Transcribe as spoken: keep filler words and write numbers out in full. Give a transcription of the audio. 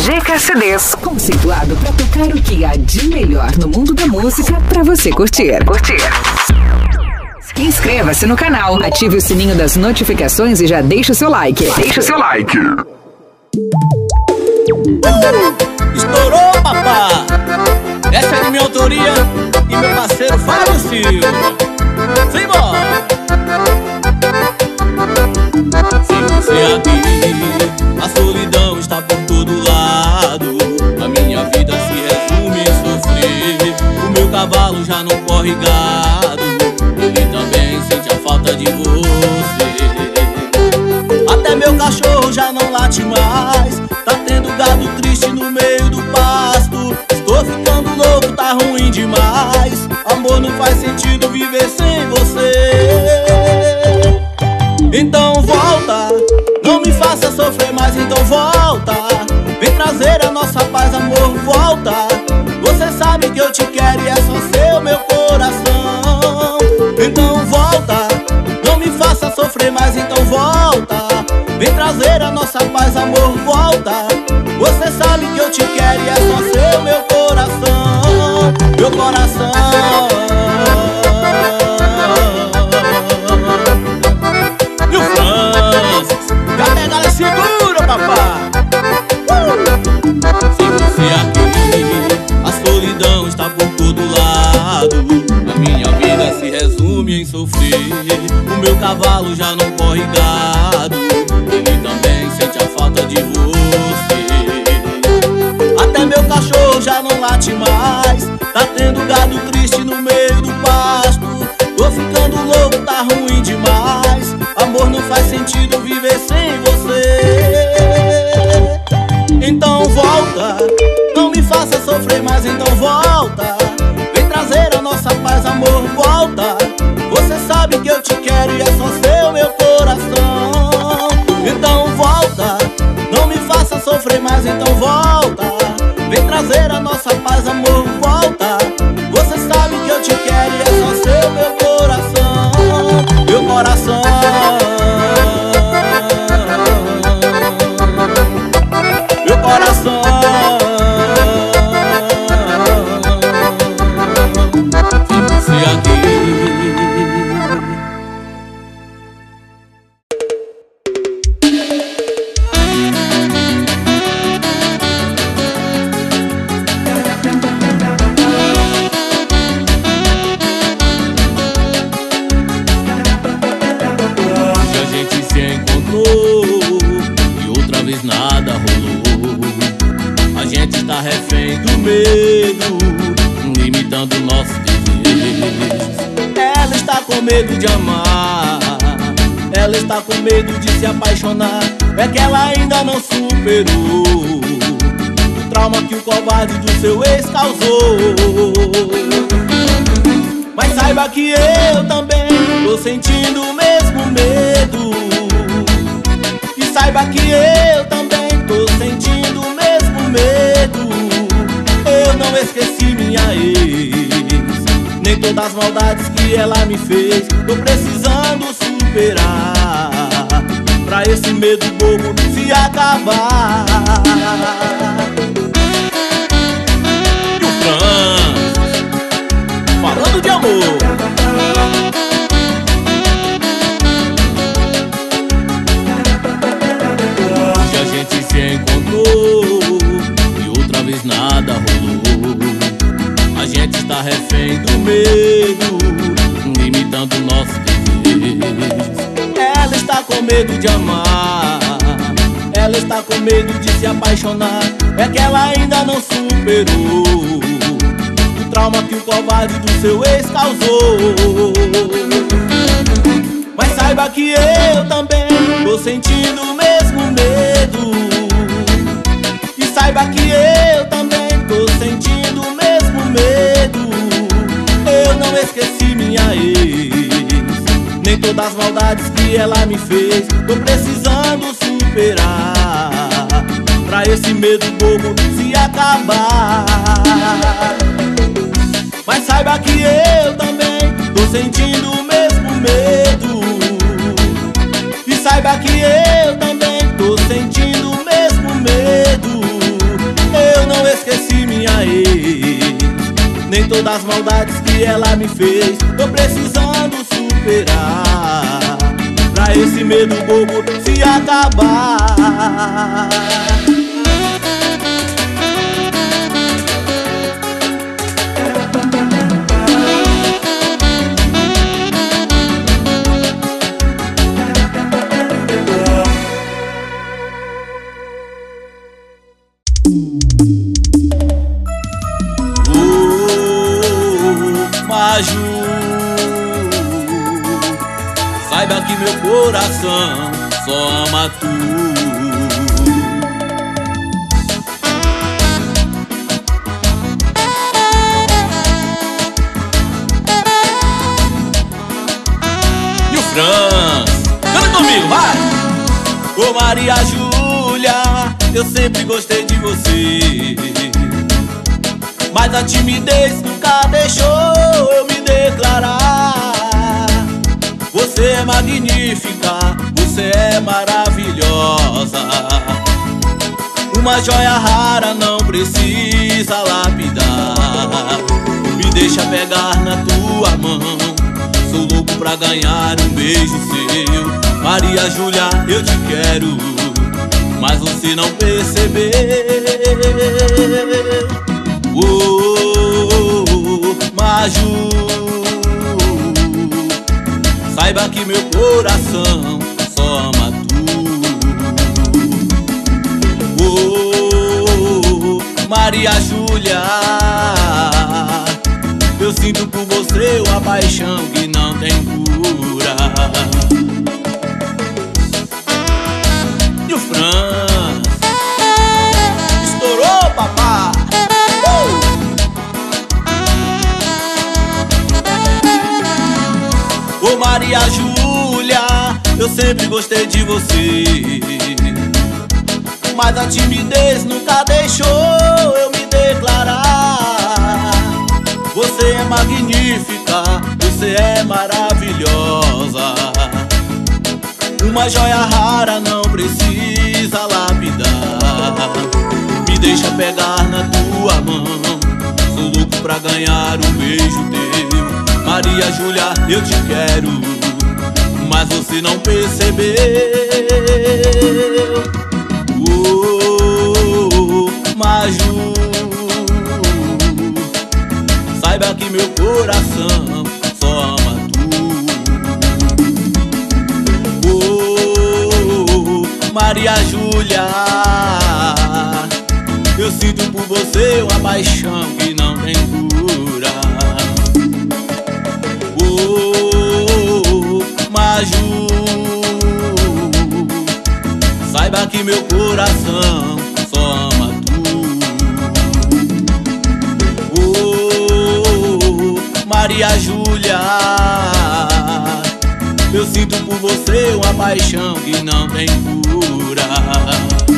G K C Ds, conceituado para tocar o que há de melhor no mundo da música para você curtir. Curtir. Inscreva-se no canal, ative o sininho das notificações e já deixa o seu like. Deixa o seu like. Uh, estourou, papá! Essa é de minha autoria e meu parceiro Fábio Silva. Simbora! Sem você aqui, a solidão está por todo lado. A minha vida se resume em sofrer. O meu cavalo já não corre gado. Ele também sente a falta de você. Até meu cachorro já não late mais. Tá tendo gado triste no meio do pasto. Estou ficando louco, tá ruim demais. Amor, não faz sentido viver sem você. Então volta, não me faça sofrer mais, então volta. Vem trazer a nossa paz, amor, volta. Você sabe que eu te quero e é só seu meu coração. Então volta, não me faça sofrer mais, então volta. Vem trazer a nossa paz, amor, volta. Você sabe que eu te quero e é só seu meu coração. Meu coração. E o Francis, cadê ela? Segura, papá. uh! Sem você aqui, a solidão está por todo lado. A minha vida se resume em sofrer. O meu cavalo já não corre gado. Ele também sente a falta de você. Até meu cachorro já não late mais. Tá tendo gado triste no meio do pasto. Tô ficando louco, tá ruim demais. Amor, não faz sentido viver sem você. Então volta, não me faça sofrer mais, então volta. Vem trazer a nossa paz, amor, volta. Você sabe que eu te quero e é só seu meu coração. Então volta, não me faça sofrer mais, então volta. Vem trazer a nossa paz, amor, volta. Você sabe que eu te quero e é só seu meu coração. Meu coração. Meu coração. Sem você aqui. Nada rolou. A gente está refém do medo, limitando nossos desejos. Ela está com medo de amar. Ela está com medo de se apaixonar. É que ela ainda não superou o trauma que o covarde do seu ex causou. Mas saiba que eu também tô sentindo o mesmo medo. E saiba que eu também tô sentindo o mesmo medo. Eu não esqueci minha ex, nem todas as maldades que ela me fez. Tô precisando superar, pra esse medo bobo se acabar. E o Francis, falando de amor. Se encontrou e outra vez nada rolou. A gente está refém do medo, limitando nossos desejos. Ela está com medo de amar. Ela está com medo de se apaixonar. É que ela ainda não superou o trauma que o covarde do seu ex causou. Mas saiba que eu também tô sentindo o mesmo medo. E saiba que eu também tô sentindo o mesmo medo. Eu não esqueci minha ex, nem todas as maldades que ela me fez. Tô precisando superar, pra esse medo bobo se acabar. Mas saiba que eu também tô sentindo o mesmo medo. E saiba que eu também tô sentindo o mesmo medo. das maldades que ela me fez. Tô precisando superar pra esse medo bobo se acabar. Saiba que meu coração só ama tu. E o Franz, canta comigo, vai! Ô Maria Júlia, eu sempre gostei de você, mas a timidez nunca deixou eu me declarar. Você é magnífica, você é maravilhosa, uma joia rara, não precisa lapidar. Me deixa pegar na tua mão, sou louco pra ganhar um beijo seu. Maria Júlia, eu te quero, mas você não percebeu. Oh, Maju, saiba que meu coração só ama tu. Oh, Maria Júlia, eu sinto por você uma paixão que não tem cura. E o Franz, estourou, papá. Ô Maria Júlia, eu sempre gostei de você, mas a timidez nunca deixou eu me declarar. Você é magnífica, você é maravilhosa, uma joia rara, não precisa lapidar. Me deixa pegar na tua mão, sou louco pra ganhar um beijo teu. Maria Júlia, eu te quero, mas você não percebeu. Oh, Maju, saiba que meu coração só ama tu. Oh, Maria Júlia, eu sinto por você uma paixão que não tem cura. Maju, saiba que meu coração só ama tu. Oh, Maria Júlia, eu sinto por você uma paixão que não tem cura.